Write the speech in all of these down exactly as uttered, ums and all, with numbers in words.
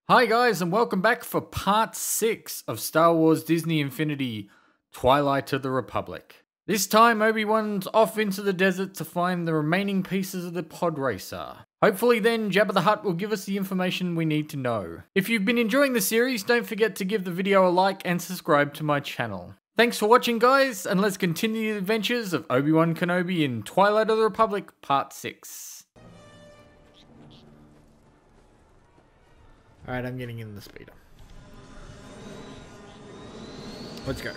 Hi guys, and welcome back for part six of Star Wars Disney Infinity, Twilight of the Republic. This time Obi Wan's off into the desert to find the remaining pieces of the pod racer. Hopefully then Jabba the Hutt will give us the information we need to know. If you've been enjoying the series, don't forget to give the video a like and subscribe to my channel. Thanks for watching guys, and let's continue the adventures of Obi Wan Kenobi in Twilight of the Republic part six. Alright, I'm getting in the speeder. Let's go.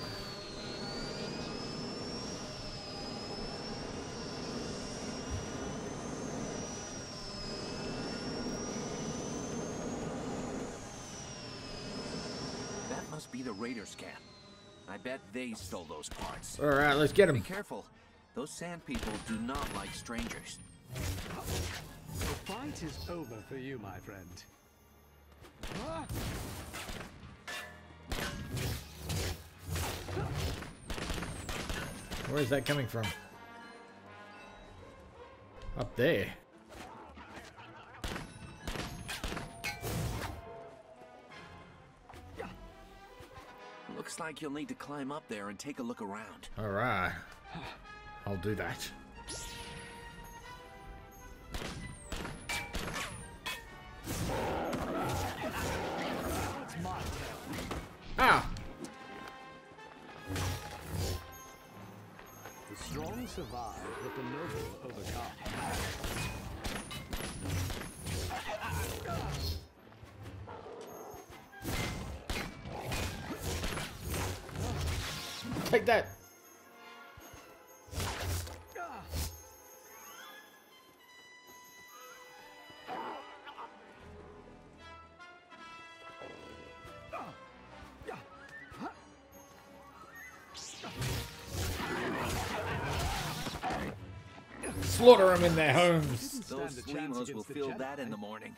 That must be the Raiders' camp. I bet they stole those parts. Alright, let's get them. Be careful. Those sand people do not like strangers. The fight is over for you, my friend. Where is that coming from? Up there. Looks like you'll need to climb up there and take a look around. Alright. I'll do that. Ah! The strong survive, but the noble overcome. Take that! Slaughter them in their homes. Those Slimos will feel that in the morning.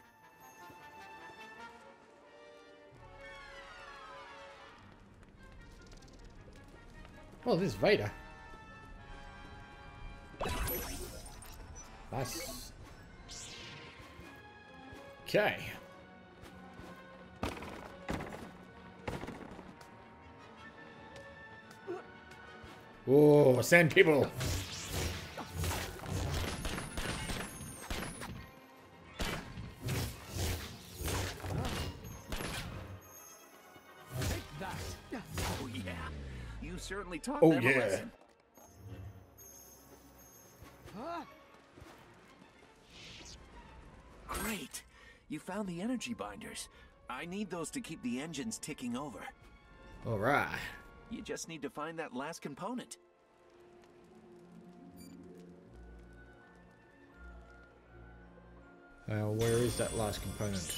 Oh, this is Vader. Nice. Okay. Oh, sand people. Oh yeah, you certainly taught Oh them a yeah. lesson. Great, you found the energy binders. I need those to keep the engines ticking over. All right. You just need to find that last component. Uh, where is that last component?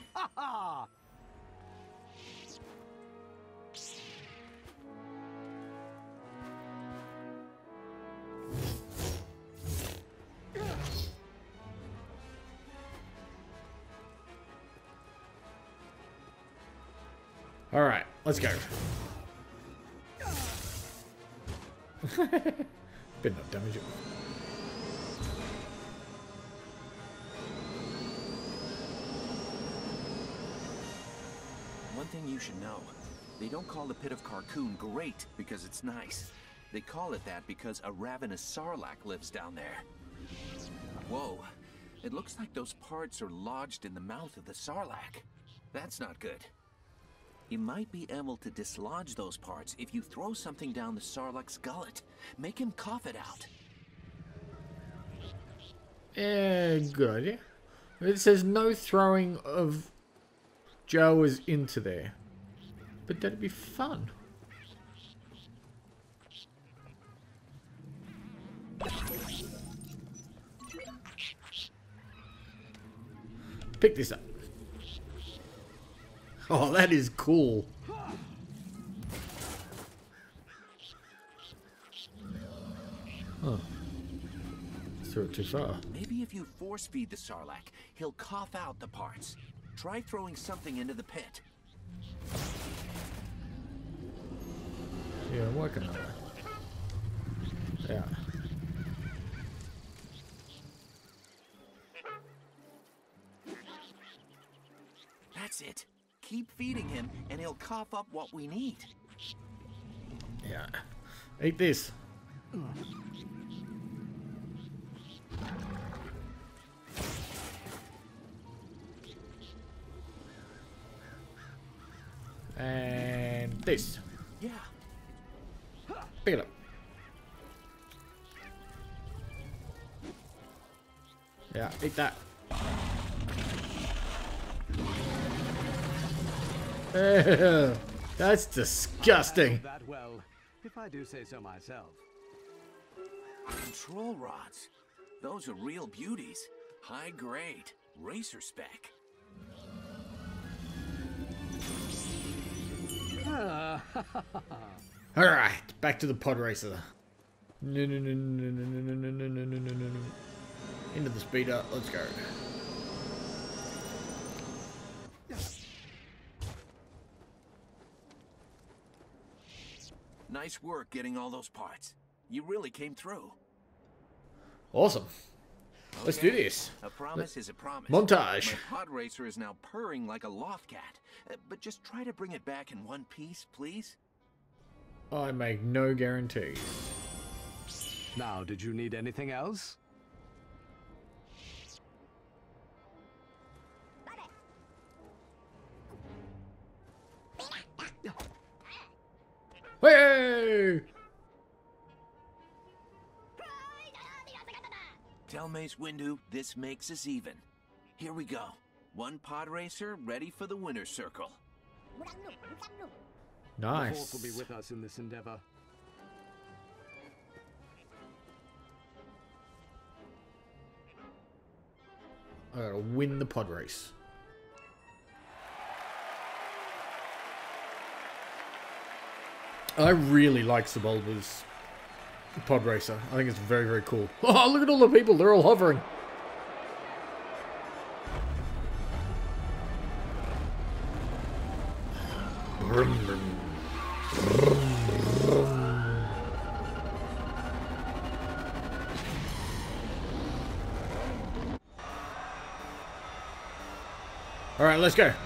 All right, let's go. Better not damage it. One thing you should know, they don't call the Pit of Carkoon great because it's nice. They call it that because a ravenous Sarlacc lives down there. Whoa, it looks like those parts are lodged in the mouth of the Sarlacc. That's not good. You might be able to dislodge those parts if you throw something down the Sarlacc's gullet. Make him cough it out. Yeah, good idea. It says no throwing of Jawas into there. But that'd be fun. Pick this up. Oh, that is cool. Oh. Threw it too far. Maybe if you force feed the Sarlacc, he'll cough out the parts. Try throwing something into the pit. Yeah, I'm working on it. Yeah. That's it. it. Keep feeding him, and he'll cough up what we need. Yeah. Eat this. And this. Yeah. Pick it up. Yeah, eat that. Ew, that's disgusting. That well, if I do say so myself. Control rods. Those are real beauties. High grade. Racer spec. Ah, Alright, back to the pod racer. No, no, no, no, no, no, no, no, no, no, no, no, no. Into the speeder, let's go. Nice work getting all those parts. You really came through. Awesome. Let's do Okay, this. A promise is a promise. Montage. My pod racer is now purring like a loft cat. Uh, but just try to bring it back in one piece, please. I make no guarantees. now, did you need anything else? Hey! Tell Mace Windu this makes us even. Here we go. One pod racer ready for the winner's circle. Nice. The Force will be with us in this endeavor. I gotta win the pod race. I really like Sebulba's pod racer. I think it's very, very cool. Oh, look at all the people. They're all hovering. Brum, brum. All right, let's go.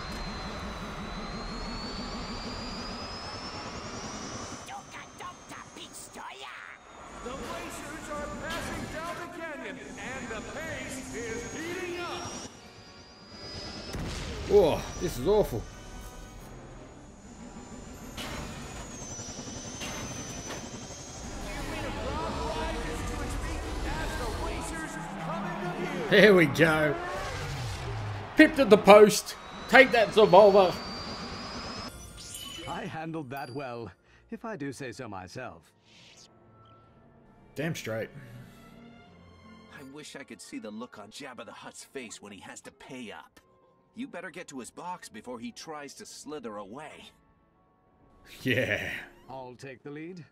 The racers are passing down the canyon, and the pace is heating up. Oh, this is awful. There we go. Pipped at the post. Take that, Sebulba. I handled that well, if I do say so myself. Damn straight. I wish I could see the look on Jabba the Hutt's face when he has to pay up. You better get to his box before he tries to slither away. Yeah. I'll take the lead.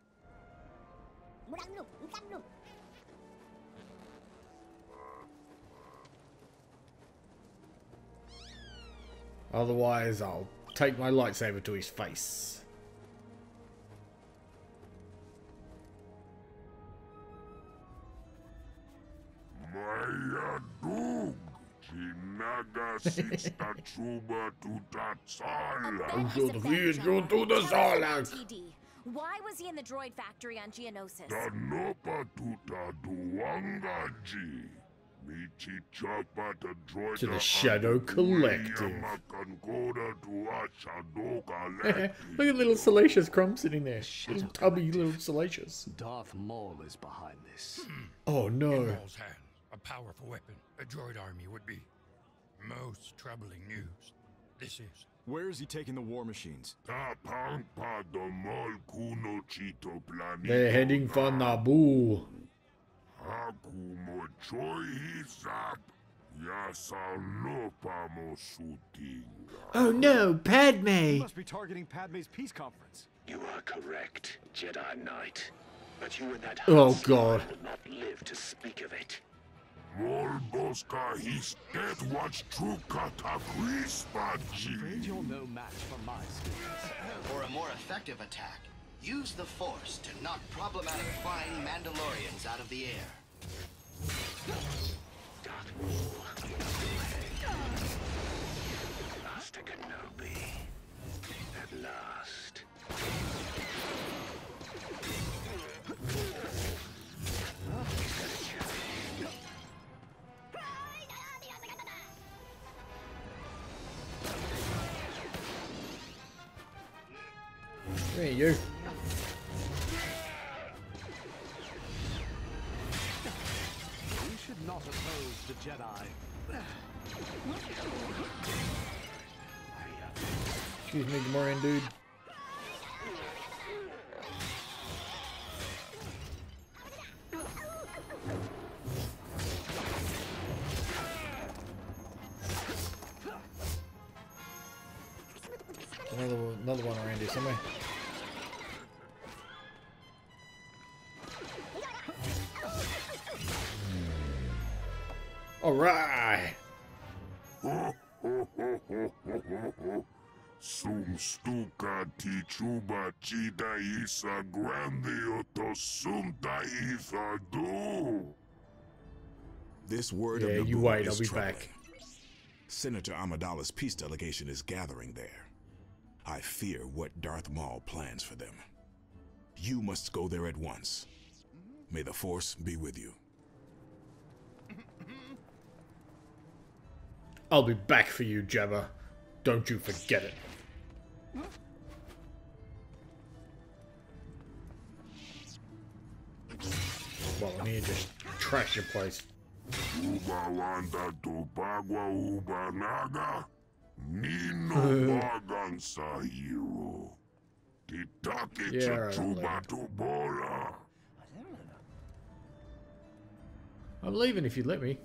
Otherwise, I'll take my lightsaber to his face. Maya Dug, Chinaga Sista Chuba Tutatsala. To the Sarlacc. T D. Why was he in the droid factory on Geonosis? Tanopa Tuta Duangaji. Michi Chapa the droid. To the Shadow Collective. Look at little Salacious Crumb sitting there. Little tubby little Salacious. Darth Maul is behind this. Oh In no. Maul's hand, a powerful weapon, a droid army would be. Most troubling news. This is. Where is he taking the war machines? They're heading for Naboo. Oh no, He Padme! must be targeting Padme's peace conference. You are correct, Jedi Knight. But you and that Oh Hutt god. will not live to speak of it. his death watch true Afraid you're no match for my skills. For a more effective attack, use the Force to knock problematic flying Mandalorians out of the air. Darth Maul. Master There you go. We should not oppose the Jedi. Excuse me, Gamorrean dude. Another, another one around here somewhere. All right. Sum stuka ti chuba chida isa grandi oto sumta isa do. This word Yeah, of you Naboo wait, is I'll be troubling. back. Senator Amidala's peace delegation is gathering there. I fear what Darth Maul plans for them. You must go there at once. May the Force be with you. I'll be back for you, Jabba. Don't you forget it. Well, I need to just trash your place. Uba wanda to bagwa uba naga. Nino bagan sa hero. Titake Yeah, right, chuba to bola. I'm leaving if you let me.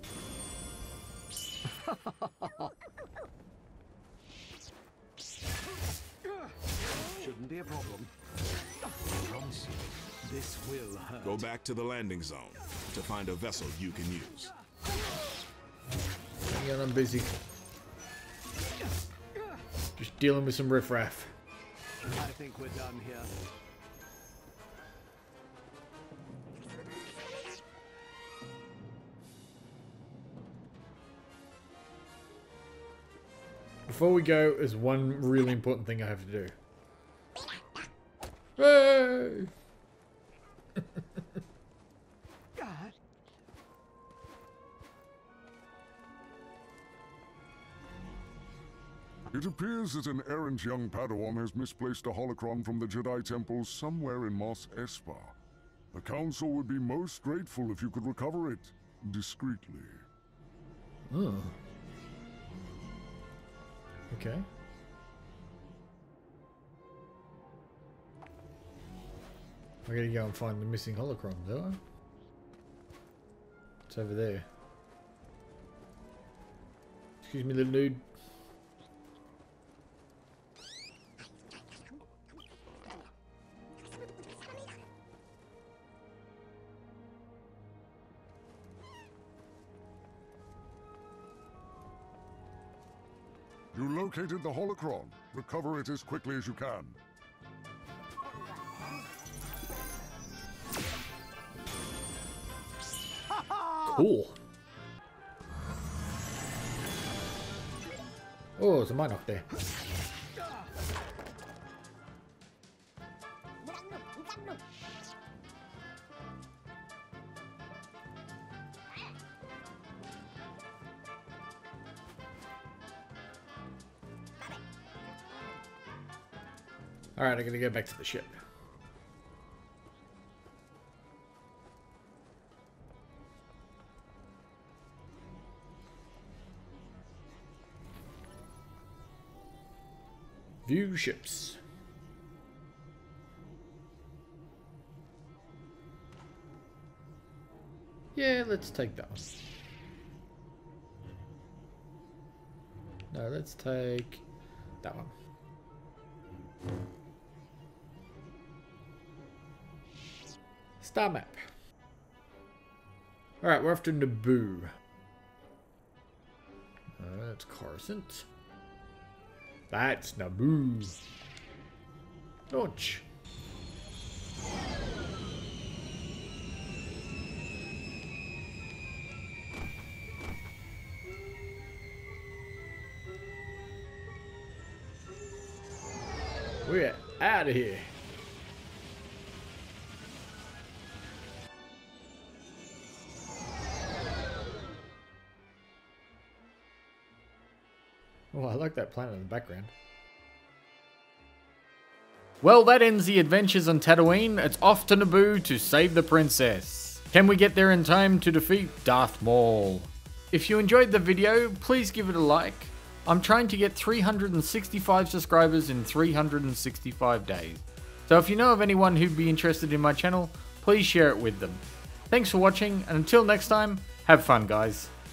Shouldn't be a problem. I promise you, this will hurt. Go back to the landing zone to find a vessel you can use. Hang on, I'm busy. Just dealing with some riffraff. I think we're done here. Before we go, there's one really important thing I have to do. Hey! It appears that an errant young Padawan has misplaced a holocron from the Jedi Temple somewhere in Mos Espa. The Council would be most grateful if you could recover it discreetly. Oh. Okay. I gotta go and find the missing holocron, do I? It's over there. Excuse me, little dude. You located the holocron. Recover it as quickly as you can. Cool. Oh, there's a mine up there. Alright, I'm gonna go back to the ship. View ships. Yeah, let's take that one. No, let's take that one. Star map. Alright, we're off to Naboo. Uh, that's Coruscant. That's Naboo. Launch. We're out of here. Oh, I like that planet in the background. Well, that ends the adventures on Tatooine. It's off to Naboo to save the princess. Can we get there in time to defeat Darth Maul? If you enjoyed the video, please give it a like. I'm trying to get three hundred sixty-five subscribers in three hundred sixty-five days. So if you know of anyone who'd be interested in my channel, please share it with them. Thanks for watching, and until next time, have fun guys.